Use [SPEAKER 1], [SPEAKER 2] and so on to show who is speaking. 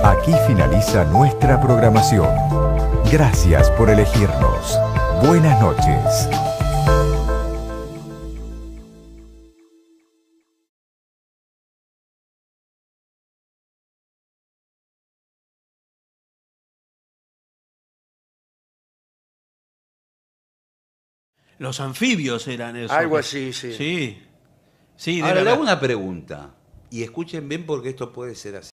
[SPEAKER 1] Aquí finaliza nuestra programación. Gracias por elegirnos. Buenas noches.
[SPEAKER 2] Los anfibios eran esos.
[SPEAKER 3] Algo así, sí.
[SPEAKER 2] Sí. Sí,
[SPEAKER 4] Ahora
[SPEAKER 2] debe
[SPEAKER 4] le hago
[SPEAKER 2] haber.
[SPEAKER 4] una pregunta. Y escuchen bien porque esto puede ser así.